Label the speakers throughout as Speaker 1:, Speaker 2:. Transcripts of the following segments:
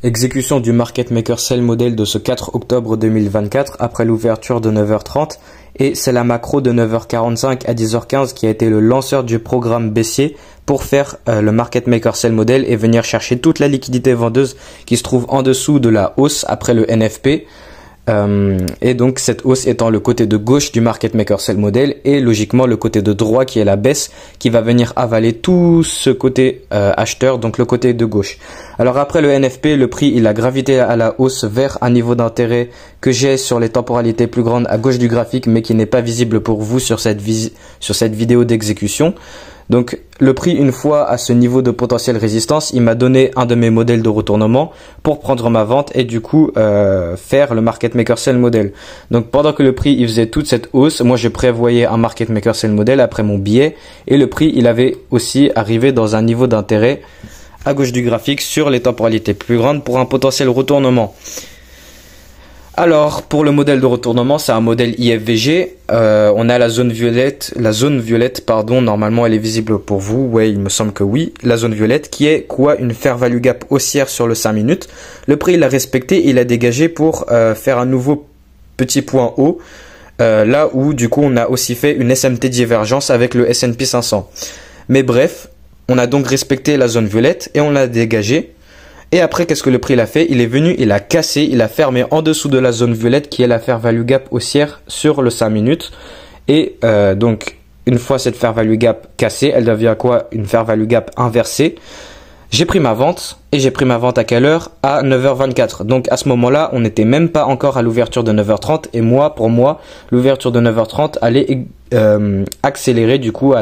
Speaker 1: Exécution du Market Maker Sell Model de ce 4 octobre 2024 après l'ouverture de 9h30 et c'est la macro de 9h45 à 10h15 qui a été le lanceur du programme baissier pour faire le Market Maker Sell Model et venir chercher toute la liquidité vendeuse qui se trouve en dessous de la hausse après le NFP. Et donc cette hausse étant le côté de gauche du Market Maker Sell Model et logiquement le côté de droit qui est la baisse qui va venir avaler tout ce côté acheteur, donc le côté de gauche. Alors après le NFP, le prix il a gravité à la hausse vers un niveau d'intérêt que j'ai sur les temporalités plus grandes à gauche du graphique mais qui n'est pas visible pour vous sur cette vidéo d'exécution. Donc le prix, une fois à ce niveau de potentielle résistance, il m'a donné un de mes modèles de retournement pour prendre ma vente et du coup faire le Market Maker Sell Model. Donc pendant que le prix il faisait toute cette hausse, moi je prévoyais un Market Maker Sell Model après mon billet et le prix il avait aussi arrivé dans un niveau d'intérêt à gauche du graphique sur les temporalités plus grandes pour un potentiel retournement. Alors, pour le modèle de retournement, c'est un modèle IFVG. On a la zone violette, normalement elle est visible pour vous. Ouais, il me semble que oui. La zone violette qui est quoi? Une fair value gap haussière sur le 5 minutes. Le prix, il a respecté, il a dégagé pour faire un nouveau petit point haut. Là où, du coup, on a aussi fait une SMT divergence avec le S&P 500. Mais bref, on a donc respecté la zone violette et on l'a dégagé. Et après, qu'est-ce que le prix l'a fait? Il est venu, il a cassé, il a fermé en dessous de la zone violette qui est la fair value gap haussière sur le 5 minutes. Et donc, une fois cette fair value gap cassée, elle devient quoi? Une fair value gap inversée. J'ai pris ma vente et j'ai pris ma vente à quelle heure? À 9h24. Donc à ce moment-là, on n'était même pas encore à l'ouverture de 9h30 et moi, pour moi, l'ouverture de 9h30 allait accélérer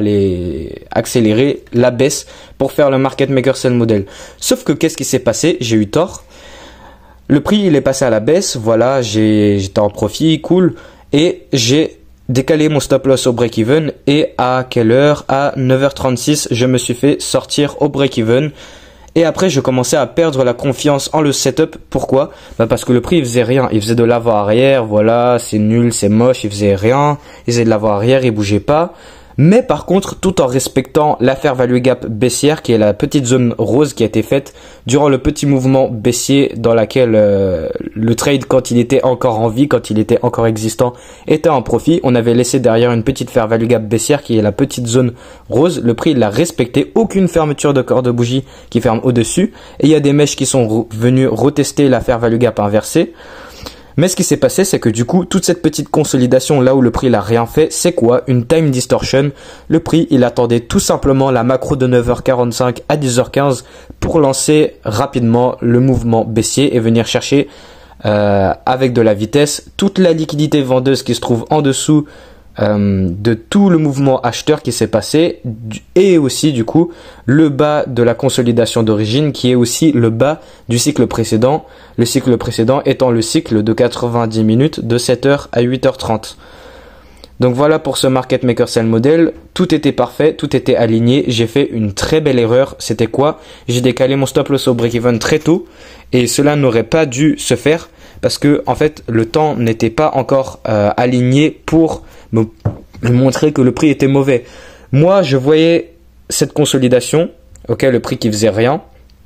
Speaker 1: la baisse pour faire le Market Maker Sell Model. Sauf que qu'est-ce qui s'est passé? J'ai eu tort. Le prix, il est passé à la baisse. Voilà, j'étais en profit, cool. Et j'ai décalé mon stop loss au break-even. Et à quelle heure? À 9h36, je me suis fait sortir au break-even. Et après, je commençais à perdre la confiance en le setup. Pourquoi? Parce que le prix, il faisait rien. Il faisait de l'avant-arrière. Voilà, c'est nul, c'est moche. Il faisait rien. Il faisait de l'avant-arrière. Il bougeait pas. Mais par contre, tout en respectant la fair value gap baissière, qui est la petite zone rose qui a été faite durant le petit mouvement baissier dans laquelle le trade, quand il était encore en vie, quand il était encore existant, était en profit. On avait laissé derrière une petite fair value gap baissière qui est la petite zone rose. Le prix, il l'a respecté. Aucune fermeture de corps de bougie qui ferme au-dessus. Et il y a des mèches qui sont venues retester la fair value gap inversée. Mais ce qui s'est passé, c'est que du coup, toute cette petite consolidation là où le prix n'a rien fait, c'est quoi? Une time distortion. Le prix, il attendait tout simplement la macro de 9h45 à 10h15 pour lancer rapidement le mouvement baissier et venir chercher avec de la vitesse toute la liquidité vendeuse qui se trouve en dessous de tout le mouvement acheteur qui s'est passé et aussi du coup le bas de la consolidation d'origine qui est aussi le bas du cycle précédent, le cycle précédent étant le cycle de 90 minutes de 7h à 8h30. Donc voilà pour ce Market Maker Sell Model, tout était parfait, tout était aligné. J'ai fait une très belle erreur, c'était quoi? J'ai décalé mon stop loss au break-even très tôt et cela n'aurait pas dû se faire parce que en fait le temps n'était pas encore aligné pour me montrer que le prix était mauvais. Moi je voyais cette consolidation, ok, le prix qui faisait rien,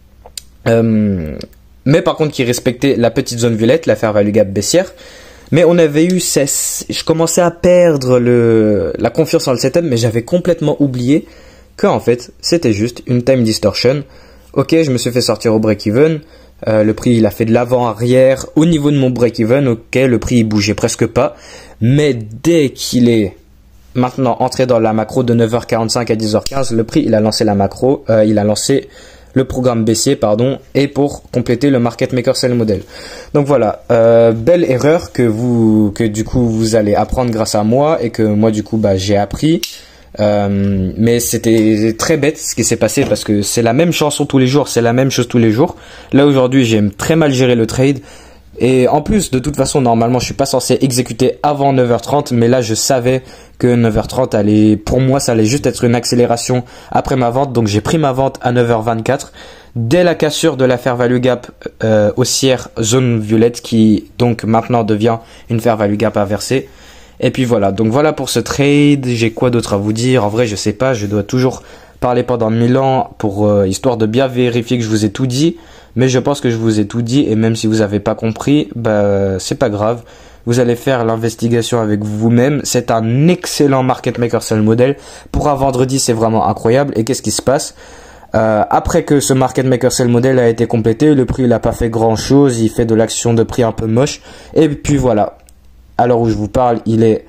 Speaker 1: mais par contre qui respectait la petite zone violette, la fair value gap baissière. Mais on avait eu, je commençais à perdre la confiance en le setup, mais j'avais complètement oublié que en fait c'était juste une time distortion. Ok, je me suis fait sortir au break-even. Le prix il a fait de l'avant-arrière au niveau de mon break-even. Ok, le prix il bougeait presque pas. Mais dès qu'il est maintenant entré dans la macro de 9h45 à 10h15, le prix il a lancé la macro, il a lancé le programme baissier, et pour compléter le Market Maker Sell Model. Donc voilà, belle erreur que du coup vous allez apprendre grâce à moi et que moi du coup j'ai appris. Mais c'était très bête ce qui s'est passé parce que c'est la même chanson tous les jours, c'est la même chose tous les jours. Là aujourd'hui j'ai très mal géré le trade et en plus de toute façon normalement je suis pas censé exécuter avant 9h30 mais là je savais que 9h30 allait, pour moi ça allait juste être une accélération après ma vente, donc j'ai pris ma vente à 9h24 dès la cassure de la fair value gap haussière zone violette qui donc maintenant devient une fair value gap inversée. Et puis voilà, donc voilà pour ce trade. J'ai quoi d'autre à vous dire? En vrai je sais pas, je dois toujours parler pendant 1000 ans pour histoire de bien vérifier que je vous ai tout dit. Mais je pense que je vous ai tout dit et même si vous n'avez pas compris, bah, c'est pas grave. Vous allez faire l'investigation avec vous-même. C'est un excellent market maker sell model. Pour un vendredi, c'est vraiment incroyable. Et qu'est-ce qui se passe? Après que ce market maker sell model a été complété, le prix il a pas fait grand chose. Il fait de l'action de prix un peu moche. Et puis voilà. À l'heure où je vous parle, il est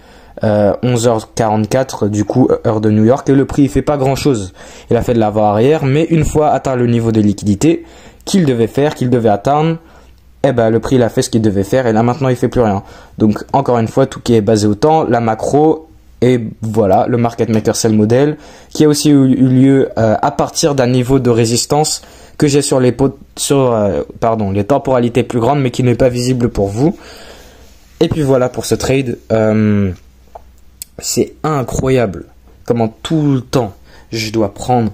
Speaker 1: 11h44 du coup heure de New York et le prix il fait pas grand chose. Il a fait de l'avant-arrière, mais une fois atteint le niveau de liquidité qu'il devait atteindre, eh ben le prix il a fait ce qu'il devait faire et là maintenant il fait plus rien. Donc encore une fois, tout qui est basé au temps, la macro et voilà le market maker sell model qui a aussi eu lieu à partir d'un niveau de résistance que j'ai sur les les temporalités plus grandes mais qui n'est pas visible pour vous. Et puis voilà pour ce trade. C'est incroyable comment tout le temps je dois prendre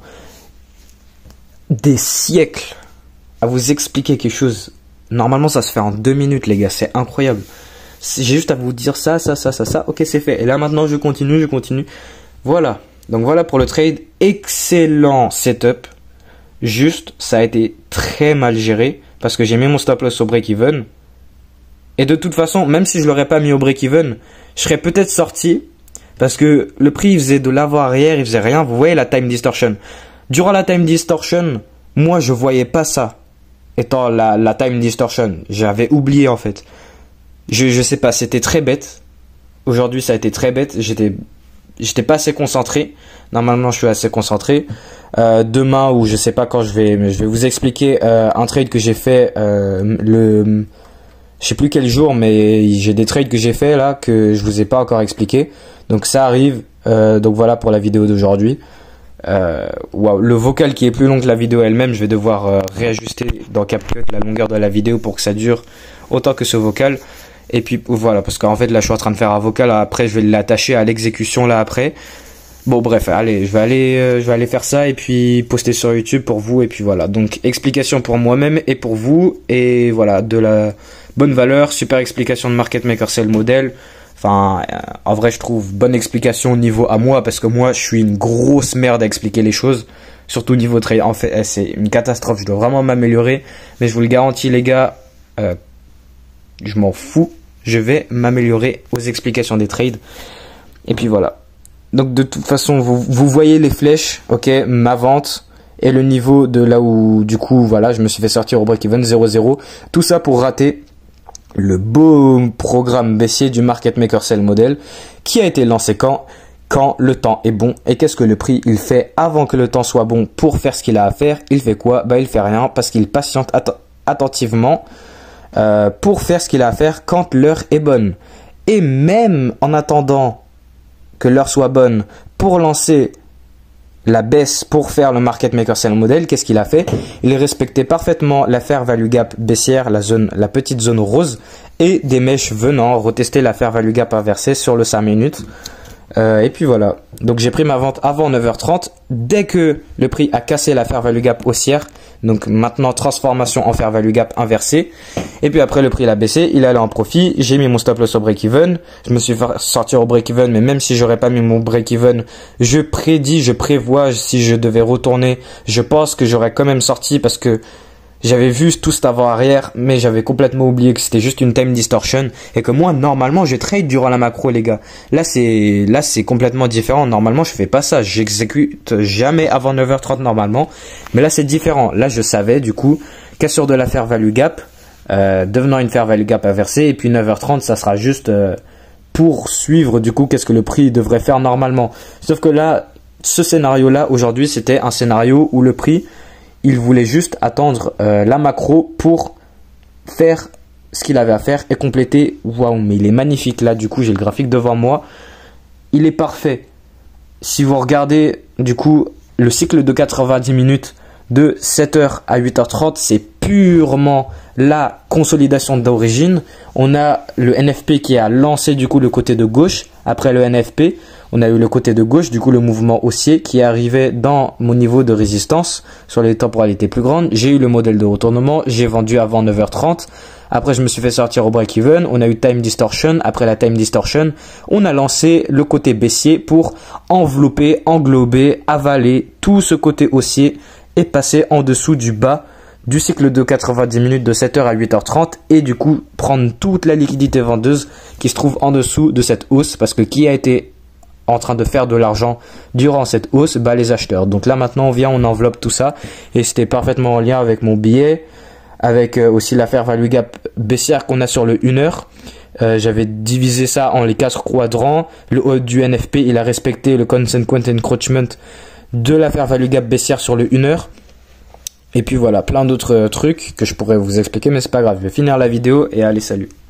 Speaker 1: des siècles à vous expliquer quelque chose. Normalement ça se fait en 2 minutes les gars, c'est incroyable. J'ai juste à vous dire ça, ok c'est fait. Et là maintenant je continue. Voilà, donc voilà pour le trade, excellent setup. Juste ça a été très mal géré parce que j'ai mis mon stop loss au break-even. Et de toute façon, même si je l'aurais pas mis au break-even, je serais peut-être sorti. Parce que le prix il faisait de l'avant-arrière, il faisait rien. Vous voyez la time distortion. Durant la time distortion, moi je voyais pas ça. Étant la time distortion, j'avais oublié en fait. Je sais pas, c'était très bête. Aujourd'hui ça a été très bête. J'étais pas assez concentré. Normalement je suis assez concentré. Demain ou je sais pas quand je vais vous expliquer un trade que j'ai fait je sais plus quel jour, mais j'ai des trades que j'ai fait là que je vous ai pas encore expliqué. Donc ça arrive. Donc voilà pour la vidéo d'aujourd'hui. Wow, le vocal qui est plus long que la vidéo elle-même, je vais devoir réajuster dans CapCut la longueur de la vidéo pour que ça dure autant que ce vocal. Et puis voilà, parce qu'en fait là je suis en train de faire un vocal, après je vais l'attacher à l'exécution là après. Bon bref, allez, je vais aller faire ça et puis poster sur YouTube pour vous et puis voilà. Donc explication pour moi-même et pour vous et voilà, de la bonne valeur, super explication de market maker sell model. Enfin, en vrai, je trouve bonne explication au niveau à moi parce que moi, je suis une grosse merde à expliquer les choses, surtout au niveau trade. En fait, c'est une catastrophe. Je dois vraiment m'améliorer, mais je vous le garantis, les gars, je m'en fous. Je vais m'améliorer aux explications des trades. Et puis voilà. Donc de toute façon, vous voyez les flèches, ok, ma vente et le niveau de là où, du coup, voilà, je me suis fait sortir au break-even 0,0. Tout ça pour rater le beau programme baissier du market maker sell model qui a été lancé quand le temps est bon. Et qu'est-ce que le prix il fait avant que le temps soit bon pour faire ce qu'il a à faire? Il fait quoi? Bah il fait rien parce qu'il patiente attentivement pour faire ce qu'il a à faire quand l'heure est bonne. Et même en attendant que l'heure soit bonne pour lancer la baisse pour faire le market maker sell model, qu'est-ce qu'il a fait? Il respectait parfaitement la fair value gap baissière, la petite zone rose et des mèches venant retester la fair value gap inversée sur le 5 minutes. Et puis voilà. Donc j'ai pris ma vente avant 9h30 dès que le prix a cassé la fair value gap haussière. Donc maintenant transformation en fair value gap inversée. Et puis après le prix l'a baissé, il allait en profit. J'ai mis mon stop loss au break even. Je me suis fait sortir au break even, mais même si j'aurais pas mis mon break even, je prévois si je devais retourner, je pense que j'aurais quand même sorti parce que j'avais vu tout cet avant-arrière, mais j'avais complètement oublié que c'était juste une time distortion et que moi, normalement, je trade durant la macro, les gars. Là, c'est complètement différent. Normalement, je fais pas ça. J'exécute jamais avant 9h30 normalement. Mais là, c'est différent. Là, je savais, du coup, cassure de la fair value gap, devenant une fair value gap inversée. Et puis 9h30, ça sera juste pour suivre, du coup, qu'est-ce que le prix devrait faire normalement. Sauf que là, ce scénario-là, aujourd'hui, c'était un scénario où le prix, il voulait juste attendre la macro pour faire ce qu'il avait à faire et compléter. Waouh, mais il est magnifique là. Du coup, j'ai le graphique devant moi. Il est parfait. Si vous regardez, du coup, le cycle de 90 minutes de 7h à 8h30, c'est purement la consolidation d'origine. On a le NFP qui a lancé du coup le côté de gauche. Après le NFP, on a eu le côté de gauche, du coup le mouvement haussier qui est arrivé dans mon niveau de résistance sur les temporalités plus grandes. J'ai eu le modèle de retournement, j'ai vendu avant 9h30. Après, je me suis fait sortir au break-even. On a eu time distortion. Après la time distortion, on a lancé le côté baissier pour envelopper, englober, avaler tout ce côté haussier et passer en dessous du bas du cycle de 90 minutes de 7h à 8h30 et du coup prendre toute la liquidité vendeuse qui se trouve en dessous de cette hausse, parce que qui a été en train de faire de l'argent durant cette hausse? Bah, les acheteurs. Donc là maintenant on vient, on enveloppe tout ça et c'était parfaitement en lien avec mon billet, avec aussi la fair value gap baissière qu'on a sur le 1 heure. J'avais divisé ça en les 4 quadrants. Le haut du NFP, il a respecté le consequent encroachment de la fair value gap baissière sur le 1 heure. Et puis voilà, plein d'autres trucs que je pourrais vous expliquer, mais c'est pas grave. Je vais finir la vidéo et allez, salut.